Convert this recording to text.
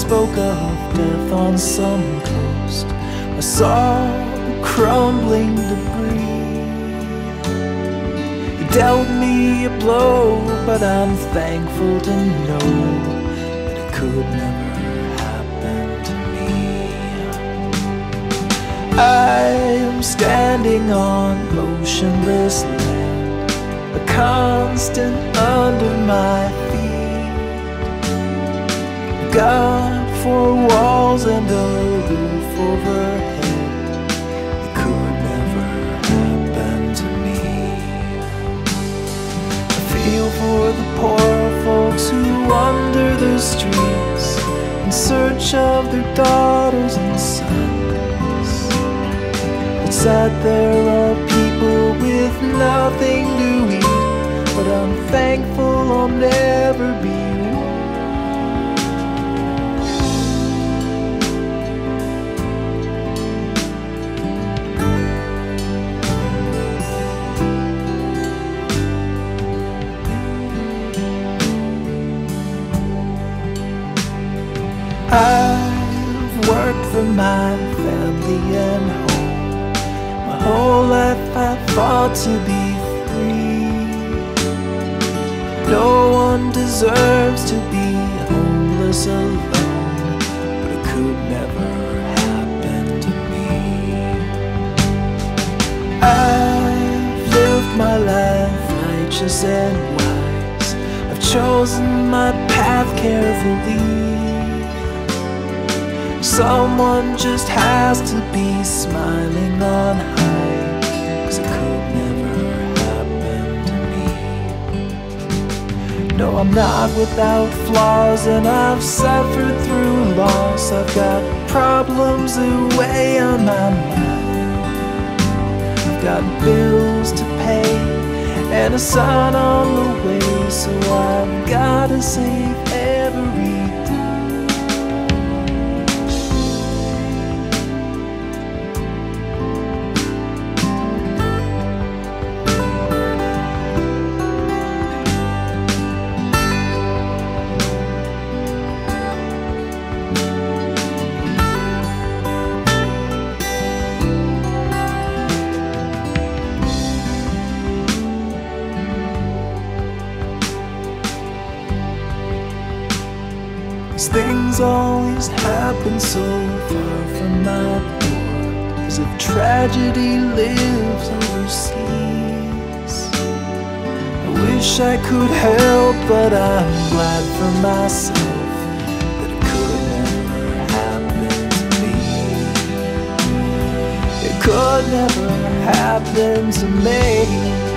spoke of death on some coast. I saw the crumbling debris. He dealt me a blow, but I'm thankful to know that it could never happen to me. I am standing on motionless land, a constant under my feet. God, four walls and a roof overhead, it could never happen to me. I feel for the poor folks who wander the streets in search of their daughters and sons. It's sad there are people with nothing to eat, but I'm thankful I'll never be one. I've worked for my family and home. My whole life I fought to be free. No one deserves to be homeless alone, but it could never happen to me. I've lived my life righteous and wise. I've chosen my path carefully. Someone just has to be smiling on high, 'cause it could never happen to me. No, I'm not without flaws, and I've suffered through loss. I've got problems that weigh on my mind. I've got bills to pay and a son on the way, so I've gotta save every day. These things always happen so far from my door, as if tragedy lives overseas. I wish I could help, but I'm glad for myself that it could never happen to me. It could never happen to me.